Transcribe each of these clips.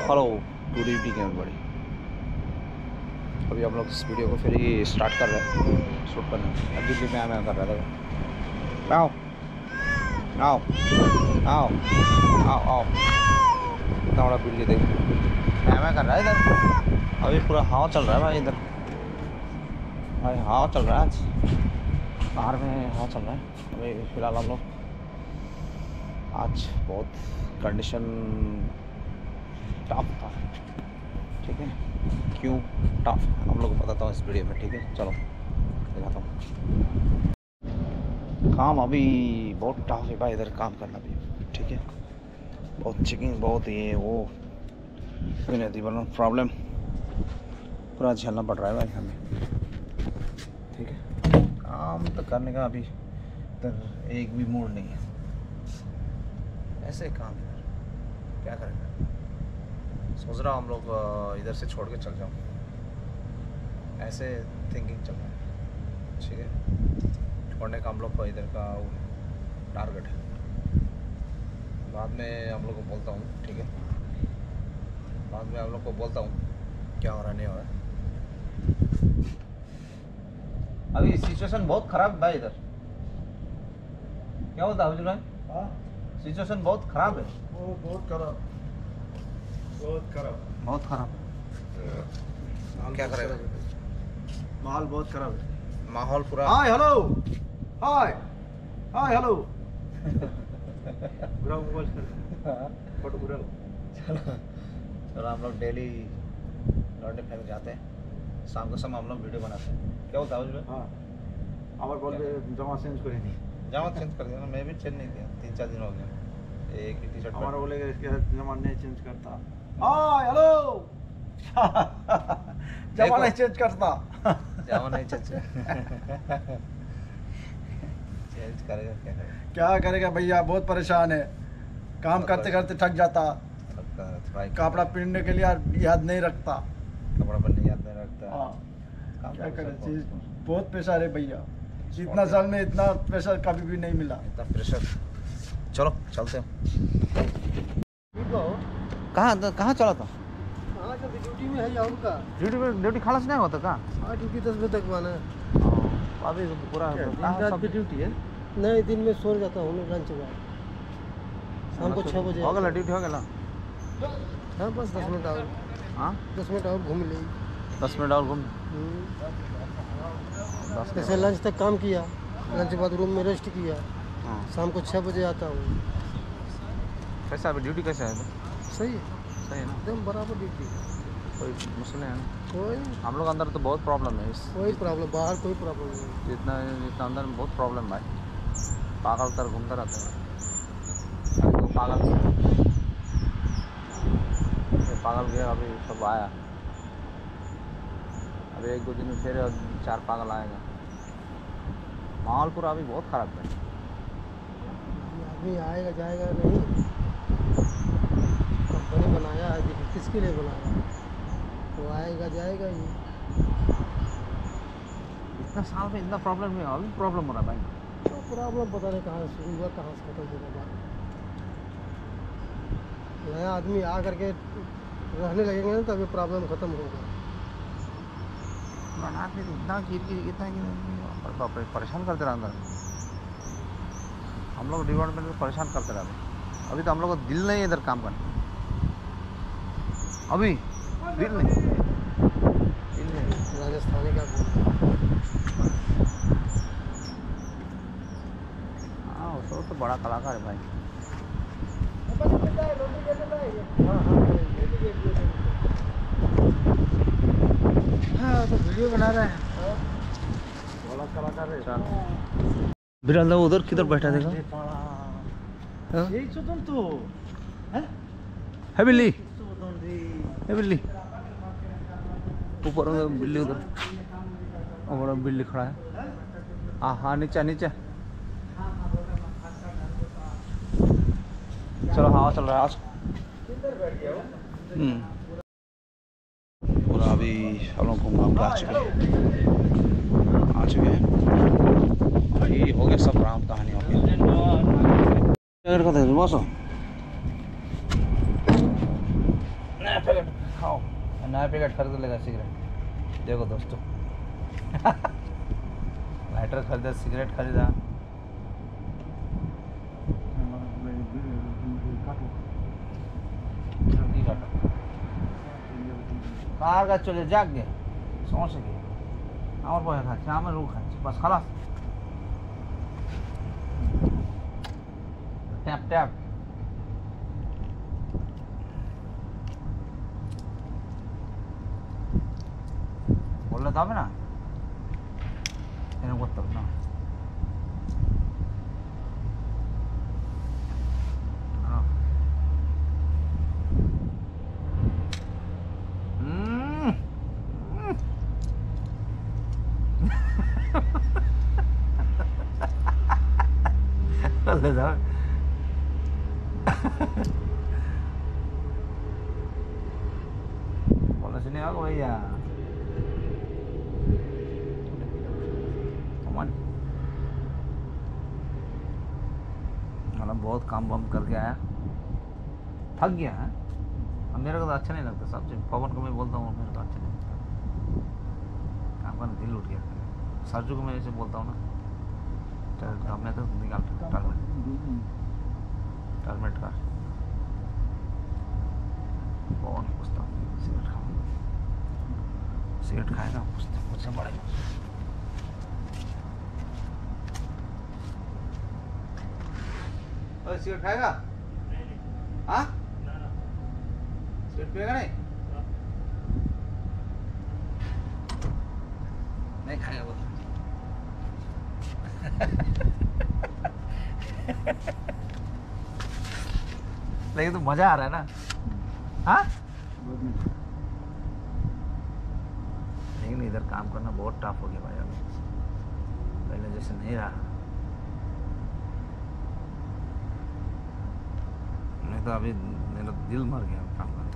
Hello good evening everybody. अभी हम लोग इस वीडियो को फिर ही स्टार्ट कर रहे हैं शूट करना। अब दिल्ली में मैं कर रहा था। आओ आओ आओ आओ आओ, इतना बड़ा बिल्ली देख मैं कर रहा है इधर। अभी पूरा हवा चल रहा है भाई इधर, भाई हवा चल रहा है। आज बाहर में हवा चल रहा है। अभी फ़िलहाल हम लोग आज बहुत कंडीशन टफ था, ठीक है। क्यों टफ हम लोग को बताता हूँ इस वीडियो में, ठीक है। चलो दिखाता हूँ। काम अभी बहुत टफ है भाई इधर काम करना भी, ठीक है। बहुत चेकिंग, बहुत ये वो बुनियादी प्रॉब्लम पूरा झेलना पड़ रहा है भाई हमें, ठीक है। काम तो करने का अभी इधर एक भी मूड नहीं है, ऐसे काम है, क्या करेंगे। सोच रहा हूँ हम लोग इधर से छोड़ के चल जाऊँ, ऐसे थिंकिंग चल रहा है, ठीक है। छोड़ने का हम लोग का इधर का टारगेट है। बाद में हम लोग को बोलता हूँ, ठीक है। बाद में हम लोग को बोलता हूँ क्या हो रहा नहीं हो रहा। अभी सिचुएशन बहुत खराब है भाई इधर। क्या होता है भाई? सिचुएशन बहुत खराब है। बहुत खराब, बहुत खराब, बहुत खराब। क्या करेगा? माहौल बहुत खराब है। माहौल पूरा। Hi hello, hi hi hello. बुरा मोबाइल कर फोटो बुरा। चलो हम लोग डेली लौटने फैल जाते हैं, शाम को समय हम लोग वीडियो बनाते हैं। क्या होता है? हाँ आवर बोल के जमा चेंज करेंगे। जमा चेंज कर दिया ना, मैं भी चेंज नहीं किया, 3-4 दिन हो गए। एक ही टी शर्ट हमारा बोलेगा इसके जमा नहीं चेंज करता। Hi hello. जमा नहीं चेंज करता। जमा नहीं चेंज चेंज करेगा, क्या करेगा? क्या करेगा भैया, बहुत परेशान है। काम करते करते थक जाता, कपड़ा पहनने के लिए याद नहीं रखता, कपड़ा पहनने याद नहीं रखता। हाँ क्या करे, चीज बहुत प्रेशर है भैया। इतना साल में इतना प्रेशर कभी भी नहीं मिला। इतना प्रेशर। चलो चलते हैं। कहाँ चला था? ड्यूटी में है या उनका ड्यूटी खालास नहीं होता कहाँ? हाँ ड्यूटी 10 बजे तक माना है। अभी पूरा की ड्यूटी है। नहीं दिन में सो जाता हूँ लंच के बाद, शाम को 6 बजे हो गया ड्यूटी हो गया। हाँ बस 10 मिनट और। हाँ 10 मिनट और घूम ले। 10 मिनट और घूम। जैसे लंच तक काम किया, लंच के बाद रूम में रेस्ट किया, हाँ शाम को 6 बजे आता हूँ। कैसा है ड्यूटी? कैसा है? सही है, सही है ना, एकदम बराबर ड्यूटी। कोई मसले है ना? कोई हम लोग अंदर तो बहुत प्रॉब्लम है। कोई प्रॉब्लम, बाहर कोई प्रॉब्लम नहीं। जितना अंदर में बहुत प्रॉब्लम भाई। पागल तर घूमता रहता है। अभी तो पागल गया, अभी सब आया। अभी 1-2 दिन में फिर 4 पागल आएगा। माहौल पूरा अभी बहुत ख़राब है। आदमी आएगा जाएगा नहीं। कंपनी बनाया है, देखिए किसके लिए बनाया है, तो आएगा जाएगा ही। इतना साल में इतना प्रॉब्लम नहीं, अभी प्रॉब्लम हो रहा है भाई। तो प्रॉब्लम पता नहीं कहाँ से शुरू हुआ, कहाँ से खत्म होगा। नया आदमी आ करके रहने लगेंगे ना तभी प्रॉब्लम खत्म होगा। आदमी इतना इतना परेशान करते रहता है। हम लोग डिपार्टमेंट में परेशान करते रहते हैं। अभी तो हम लोग को दिल नहीं है इधर काम करने, अभी दिल नहीं। राजस्थानी का हाँ वो तो बड़ा कलाकार है भाई। हाँ तो वीडियो बना रहे हैं, बड़ा कलाकार है। बिरल उधर किधर बैठा देखा? यही सुन तो है बिल्ली, है बिल्ली ऊपर बिल्ली, उधर और बिल्ली खड़ा है। हाँ नीचे नीचे। चलो हवा चल रहा है आज। पूरा अभी हम लोग घूम आ चुके हैं। अभी हो गया सब राम कहानी हो गया। बसो पैकेट खाओ, नया पैकेट खरीद लेगा सिगरेट। देखो दोस्तों लाइटर खरीदा, सिगरेट खरीदा। কার কাছে চলে যাক গে, সমস্যা কি? আমার পয়সা খাচ্ছে, আমার রু খাচ্ছে, বাস খালাস। ট্যাপ ট্যাপ বললে তো হবে না, এরকম করতে হবে না। बोला सुनिए होगा भैया, मतलब बहुत काम वाम करके आया, थक गया है। अब मेरे को तो अच्छा नहीं लगता, सबसे पवन को मैं बोलता हूँ मेरे को अच्छा नहीं लगता, काम का दिल उठ गया। सरजू को मैं ऐसे बोलता हूँ ना, मैं तो निकाल टर्मेट का पवन पूछता हूँ सिगरेट खाऊंगा, सिगरेट खाएगा पूछते मुझसे बड़े सिगरेट खाएगा? हाँ सिगरेट पिएगा नहीं? नहीं खाएगा वो लेकिन तो मजा आ रहा है ना। हाँ लेकिन इधर काम करना बहुत टफ हो गया भाई, अभी पहले जैसे नहीं रहा। नहीं तो अभी मेरा दिल मर गया काम करने।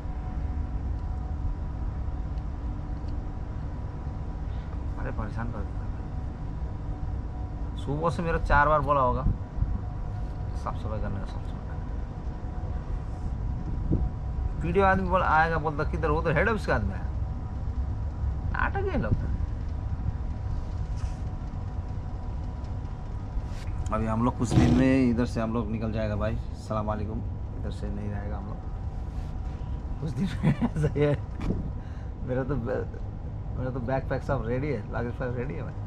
अरे परेशान कर देता, सुबह से मेरा 4 बार बोला होगा साफ सफाई करने का, साफ सफाई। वीडियो आदमी बोला आएगा, बोलता किधर, वो तो हेड ऑफिस का आदमी है, नाटक ही लगता है। अभी हम लोग कुछ दिन में इधर से हम लोग निकल जाएगा भाई, सलाम वालेकुम। इधर से नहीं रहेगा हम लोग कुछ दिन में। सही है, मेरा तो बैग पैक सब रेडी है, लगेज पैक रेडी है भाई।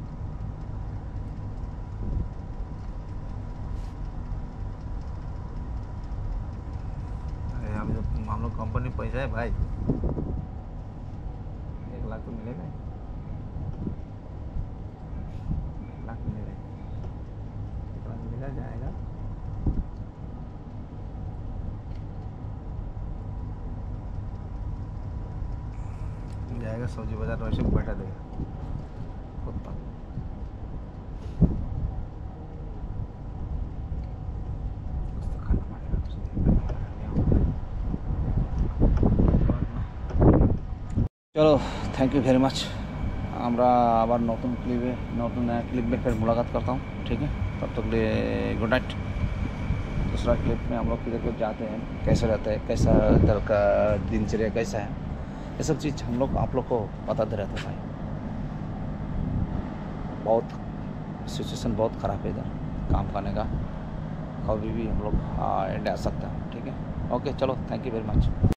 अभी तो हम लोग कंपनी पैसा है भाई, 1 लाख तो मिलेगा, 1 लाख मिलेगा, 1 लाख मिलेगा, जाएगा। जाएगा सब्जी बाजार वैसे बैठा देगा खुद पर। चलो थैंक यू वेरी मच। আমরা আবার নতুন नया क्लिप में फिर मुलाकात करता हूँ, ठीक है? तब तक लिए गुड नाइट। दूसरा क्लिप में हम लोग किधर को जाते हैं, कैसे रहता है, कैसा इधर का दिनचर्या कैसा है, ये सब चीज़ हम लोग आप लोग को बताते रहते हैं भाई। बहुत सिचुएशन बहुत ख़राब है इधर काम करने का, कभी भी हम लोग एंड आ सकते हैं, ठीक है? ओके चलो थैंक यू वेरी मच।